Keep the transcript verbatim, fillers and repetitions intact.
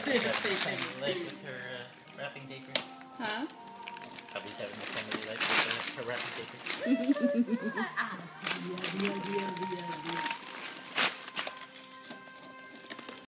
Like with her uh, wrapping paper. Huh? Hubby's having a family life with her wrapping paper.